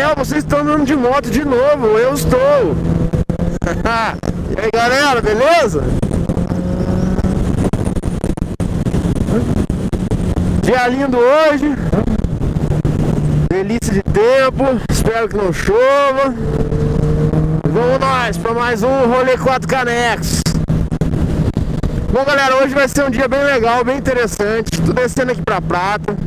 céu, vocês estão andando de moto de novo, eu estou. E aí galera, beleza? Dia lindo hoje. Delícia de tempo, espero que não chova. Vamos nós para mais um Rolê 4 Canecos. Bom galera, hoje vai ser um dia bem legal, bem interessante. Tô descendo aqui pra Prata.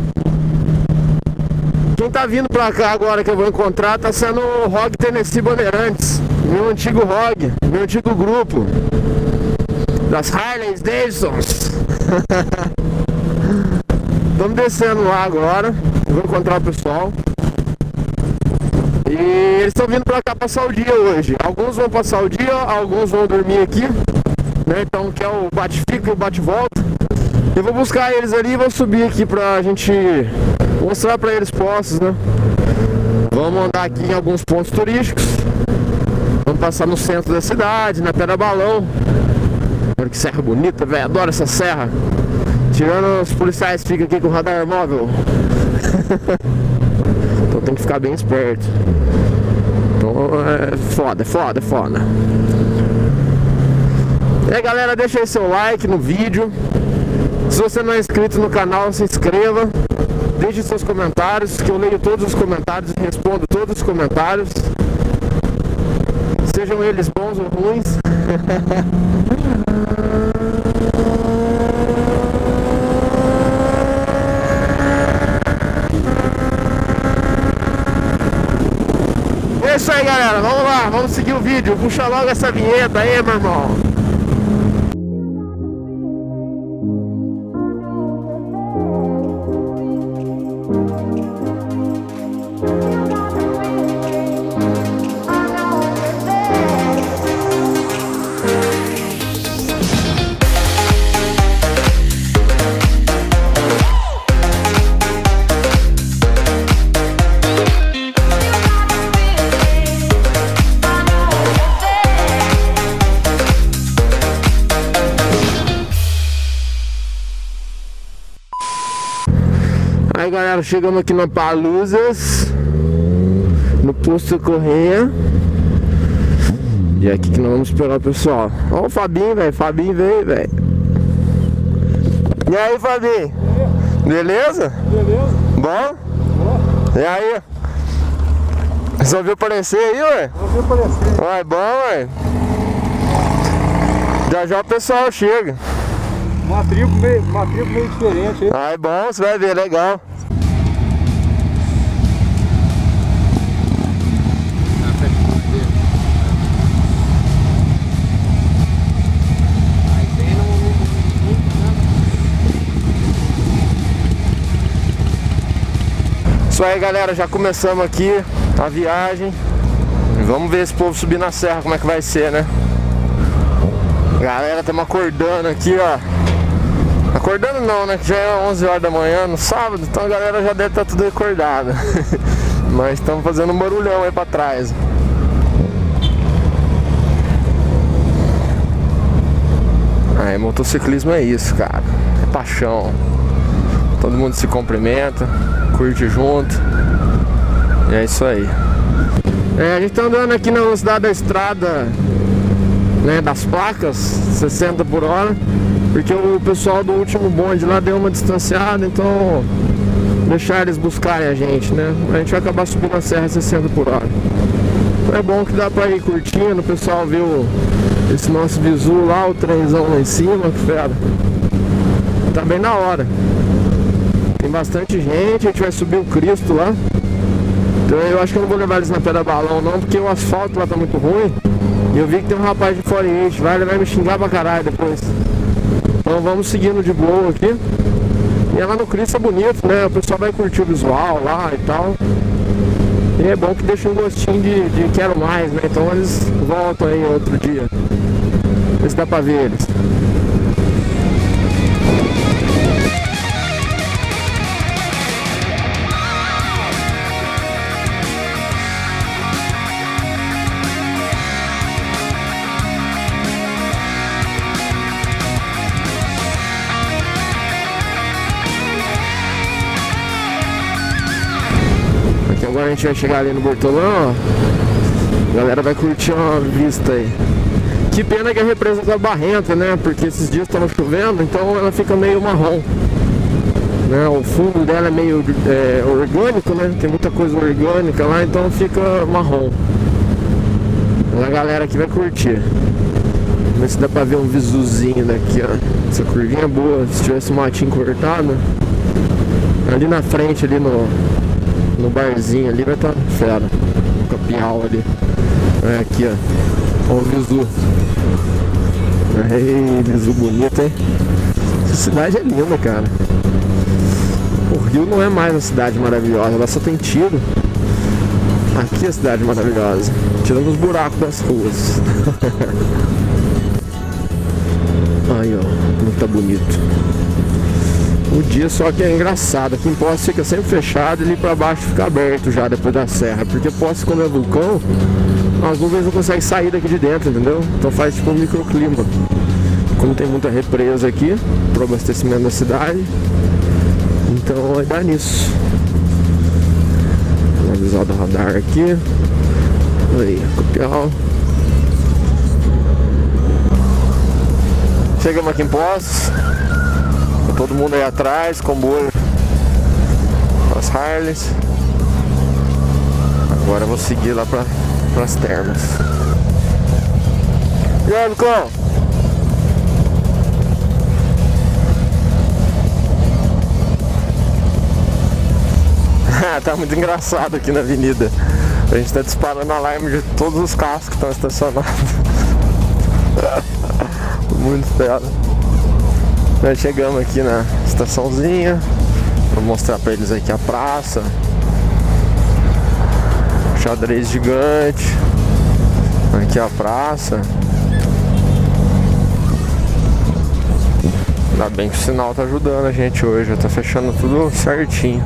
Quem tá vindo pra cá agora que eu vou encontrar tá sendo o Rogue Tennessee Bandeirantes, meu antigo Rogue, meu antigo grupo das Harley Davidsons. Estamos descendo lá agora, vou encontrar o pessoal. E eles estão vindo pra cá passar o dia hoje. Alguns vão passar o dia, alguns vão dormir aqui, né? Então que é o bate-fica e o bate-volta. Eu vou buscar eles ali e vou subir aqui pra gente mostrar pra eles postos, né? Vamos andar aqui em alguns pontos turísticos. Vamos passar no centro da cidade, na Pedra Balão. Olha que serra bonita, velho. Adoro essa serra. Tirando os policiais que ficam aqui com o radar móvel. Então tem que ficar bem esperto. Então é foda, é foda, é foda. E aí galera, deixa aí seu like no vídeo. Se você não é inscrito no canal, se inscreva. Deixe seus comentários, que eu leio todos os comentários e respondo todos os comentários. Sejam eles bons ou ruins. É isso aí galera, vamos lá, vamos seguir o vídeo. Puxa logo essa vinheta aí, meu irmão. Aí galera, chegamos aqui na Paluzas, no posto Correia. E é aqui que nós vamos esperar o pessoal. Ó o Fabinho, velho, Fabinho veio, velho. E aí, Fabinho? Beleza? Beleza. Bom? E aí? Resolveu aparecer aí, ué? Resolveu aparecer. Ué, bom, ué. Já já o pessoal chega. Uma tribo meio diferente aí. Ah, é bom, você vai ver, legal. Isso aí galera, já começamos aqui a viagem. Vamos ver esse povo subir na serra, como é que vai ser, né? Galera, estamos acordando aqui, ó. Acordando não, né? Que já é 11 horas da manhã no sábado, então a galera já deve estar tudo acordada. Mas estamos fazendo um barulhão aí pra trás. Aí, motociclismo é isso, cara. É paixão. Todo mundo se cumprimenta, curte junto. E é isso aí. A gente tá andando aqui na velocidade da estrada, né, das placas, 60 por hora. Porque o pessoal do último bonde lá deu uma distanciada, então deixar eles buscarem a gente, né? A gente vai acabar subindo a serra 60 por hora. Então é bom que dá pra ir curtindo, o pessoal viu esse nosso visu lá, o trenzão lá em cima, que fera. Tá bem na hora. Tem bastante gente, a gente vai subir o Cristo lá. Então eu acho que eu não vou levar eles na Pedra Balão não, porque o asfalto lá tá muito ruim. E eu vi que tem um rapaz de Fora Eixo, ele vai me xingar pra caralho depois. Então vamos seguindo de boa aqui. E lá no Cristo é bonito, né? O pessoal vai curtir o visual lá e tal. E é bom que deixa um gostinho de quero mais, né? Então eles voltam aí outro dia. Ver se dá pra ver eles. agora a gente vai chegar ali no Bortolão, ó. A galera vai curtir uma vista aí. Que pena que a represa tá barrenta, né? Porque esses dias estava chovendo, então ela fica meio marrom, né? O fundo dela é meio orgânico, né? Tem muita coisa orgânica lá, então fica marrom. Mas a galera aqui vai curtir. Vamos ver se dá pra ver um visuzinho daqui, ó. Essa curvinha é boa. Se tivesse um matinho cortado, ali na frente, ali no barzinho ali, vai estar fera. No capial ali. É aqui, ó. Olha o visu. Ei, visu bonito, hein? Essa cidade é linda, cara. O Rio não é mais uma cidade maravilhosa, ela só tem tiro. Aqui é a cidade maravilhosa, tirando os buracos das ruas. Aí, ó, como tá bonito. O dia só que é engraçado. Aqui em Poços fica sempre fechado e ali pra baixo fica aberto já depois da serra. Porque Poços, como é vulcão, as nuvens não conseguem sair daqui de dentro, entendeu? Então faz tipo um microclima. Como tem muita represa aqui pro abastecimento da cidade, então vai dar nisso. Vou avisar do radar aqui. Aí, copial. Chegamos aqui em Poços. Tá todo mundo aí atrás, comboio, as Harleys. Agora eu vou seguir lá pras termas. E aí, Lucão? Tá muito engraçado aqui na avenida. A gente tá disparando alarme de todos os carros que estão estacionados. Muito fera. Nós chegamos aqui na estaçãozinha. Vou mostrar pra eles aqui a praça. Xadrez gigante. Aqui a praça. Ainda bem que o sinal tá ajudando a gente hoje. Já tá fechando tudo certinho.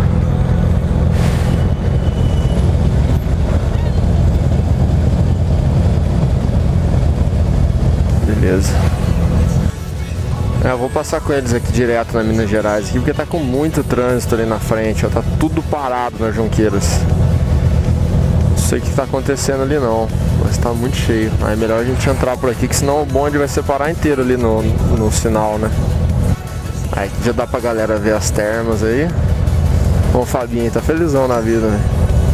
Beleza. Eu vou passar com eles aqui direto na Minas Gerais aqui, porque tá com muito trânsito ali na frente, ó, tá tudo parado nas Junqueiras. Não sei o que tá acontecendo ali não, mas tá muito cheio. Aí é melhor a gente entrar por aqui, que senão o bonde vai separar inteiro ali no sinal, né? Aí já dá pra galera ver as termas aí. Bom, o Fabinho aí tá felizão na vida, né?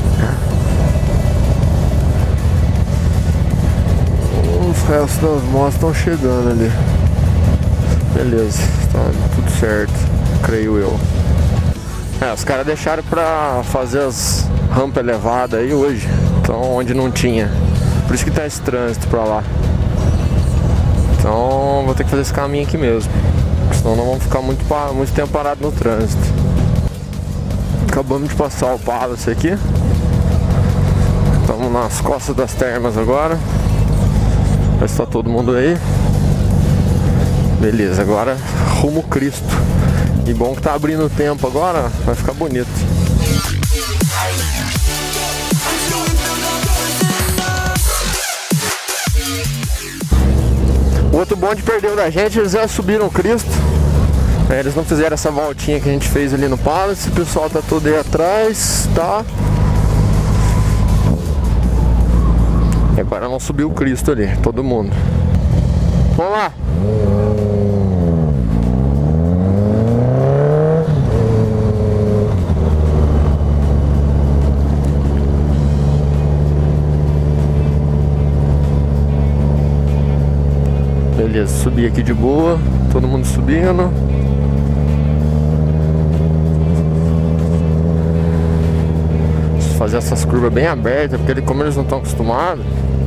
Os restos das motos estão chegando ali. Beleza, tá tudo certo, creio eu. Os caras deixaram pra fazer as rampas elevadas aí hoje. Então, onde não tinha. Por isso que tá esse trânsito pra lá. Então, vou ter que fazer esse caminho aqui mesmo. Senão não vamos ficar muito tempo parado no trânsito. Acabamos de passar o Palace aqui. Estamos nas costas das termas agora. Já está todo mundo aí. Beleza, agora rumo Cristo. E bom que tá abrindo o tempo agora, vai ficar bonito. O outro bonde perdeu da gente, eles já subiram o Cristo. Eles não fizeram essa voltinha que a gente fez ali no Palace. O pessoal tá todo aí atrás, tá? E agora não subiu o Cristo ali, todo mundo. Vamos lá! Beleza, subi aqui de boa, todo mundo subindo. Fazer essas curvas bem abertas, porque como eles não estão acostumados.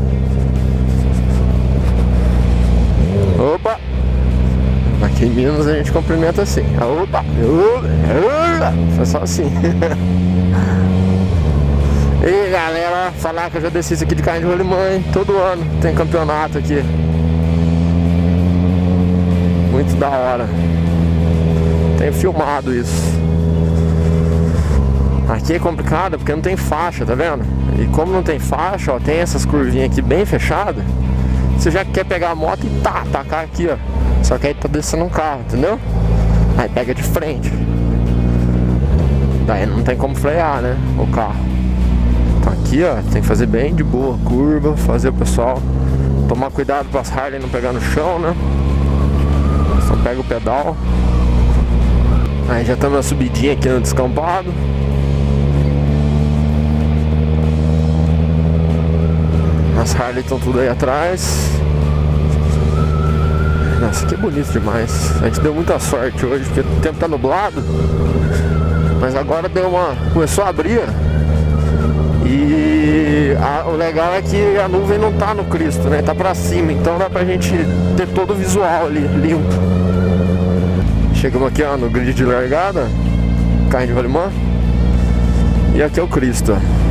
Opa! Aqui em Minas a gente cumprimenta assim. Opa! Foi só assim. E aí, galera, falar que eu já desci isso aqui de carrinho de rolimã, hein? Todo ano tem campeonato aqui. Muito da hora. Tenho filmado isso. Aqui é complicado porque não tem faixa, tá vendo? E como não tem faixa, ó, tem essas curvinhas aqui bem fechadas. Você já quer pegar a moto e tacar aqui, ó. Só que aí tá descendo um carro, entendeu? Aí pega de frente. Daí não tem como frear, né, o carro. Então aqui, ó, tem que fazer bem de boa, curva, fazer o pessoal tomar cuidado para as Harley não pegar no chão, né? Só pega o pedal. Aí já estamos na subidinha aqui no descampado. As Harley estão tudo aí atrás. Nossa, que bonito demais. A gente deu muita sorte hoje, porque o tempo tá nublado. Mas agora começou a abrir. E o legal é que a nuvem não tá no Cristo, né? Tá pra cima, então dá pra gente ter todo o visual ali, limpo. Chegamos aqui, ó, no grid de largada, carro de rolimã. E aqui é o Cristo, ó.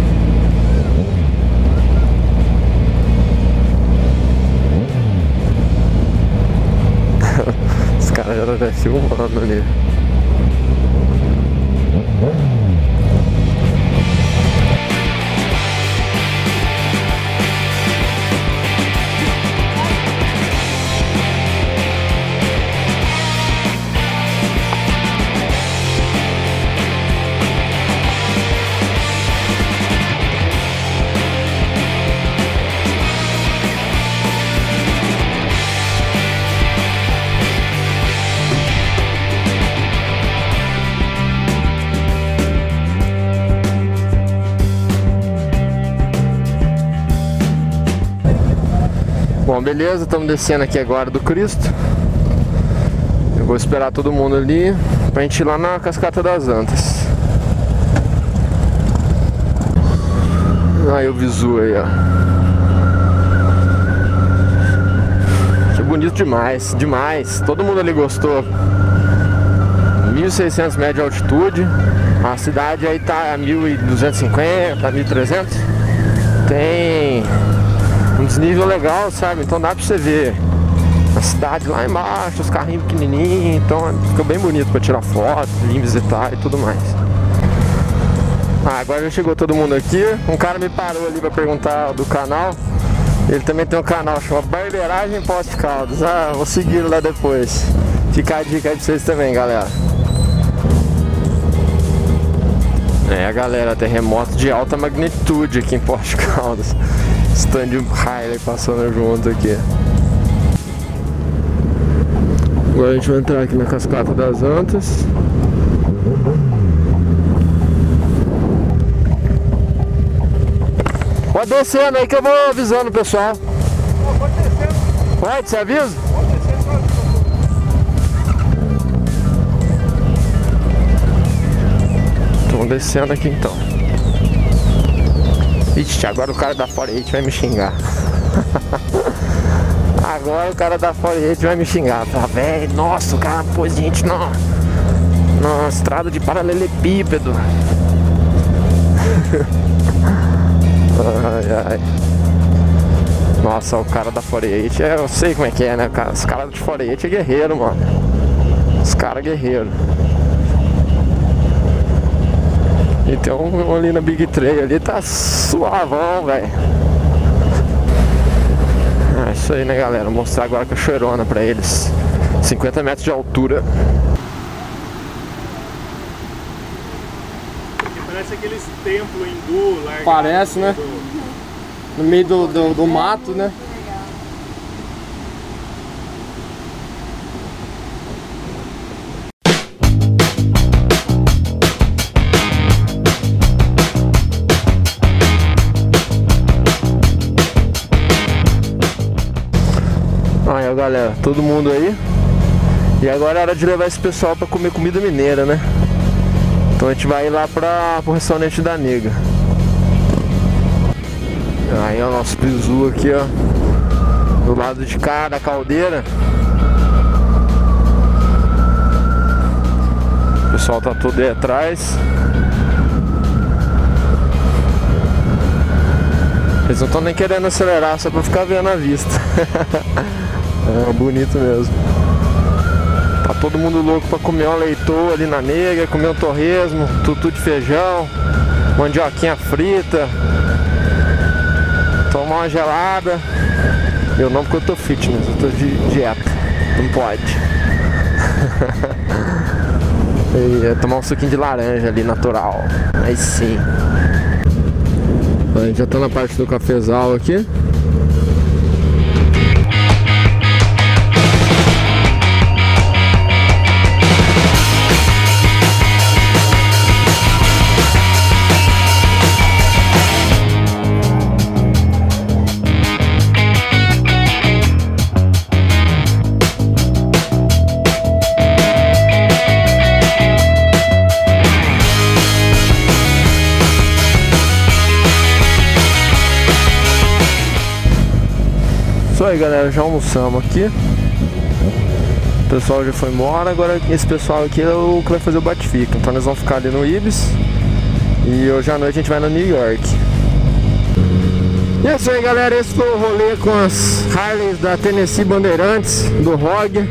Os caras já estão filmando ali. Bom, beleza, estamos descendo aqui agora do Cristo. Eu vou esperar todo mundo ali pra gente ir lá na Cascata das Antas. Aí o visu aí, ó. Que bonito demais, demais. Todo mundo ali gostou. 1.600 metros de altitude. A cidade aí tá a 1.250, 1.300. Tem um desnível legal, sabe? Então dá pra você ver a cidade lá embaixo, os carrinhos pequenininhos. Então fica bem bonito pra tirar foto, vir visitar e tudo mais. Agora já chegou todo mundo aqui. Um cara me parou ali pra perguntar do canal. Ele também tem um canal, chama Barbeiragem Poste Caldas. Vou seguir lá depois. Fica a dica aí pra vocês também, galera. Galera, terremoto de alta magnitude aqui em Poste Caldas. Stand Harley passando junto aqui. Agora a gente vai entrar aqui na Cascata das Antas. Pode descendo aí que eu vou avisando o pessoal. Pode descendo. Pode, você avisa? Pode descendo. Estamos descendo aqui então. Ixi, agora o cara da 48 vai me xingar. Agora o cara da 48 vai me xingar. Fala, velho, nossa, o cara pôs gente na estrada de paralelepípedo. Ai, ai. Nossa, o cara da 48, eu sei como é que é, né? Os caras de 48 é guerreiro, mano. Os caras guerreiros. E tem um ali na Big Trail ali, tá suavão, velho. É isso aí, né, galera? Vou mostrar agora a cachoeirona pra eles. 50 metros de altura. Parece aqueles templos hindu largados. Parece, né? No meio do mato, né? Aí, galera, todo mundo aí. E agora é hora de levar esse pessoal pra comer comida mineira, né? Então a gente vai ir lá pro restaurante da Nega. Aí é o nosso bizu aqui, ó. Do lado de cá da caldeira. O pessoal tá todo aí atrás. Eles não estão nem querendo acelerar, só pra ficar vendo a vista. É bonito mesmo. Tá todo mundo louco pra comer uma leitoa ali na Nega, comer um torresmo, tutu de feijão, mandioquinha frita, tomar uma gelada. Eu não, porque eu tô fitness, eu tô de dieta. Não pode. E ia tomar um suquinho de laranja ali, natural. Aí sim. A gente já tá na parte do cafezal aqui. Isso aí, galera, já almoçamos aqui. O pessoal já foi embora. Agora esse pessoal aqui é o que vai fazer o bate-fica. Então nós vamos ficar ali no Ibis. E hoje à noite a gente vai no New York. E é isso aí, galera, esse foi o rolê com as Harleys da Tennessee Bandeirantes, do ROG.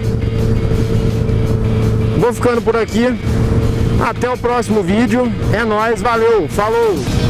Vou ficando por aqui. Até o próximo vídeo. É nóis, valeu, falou!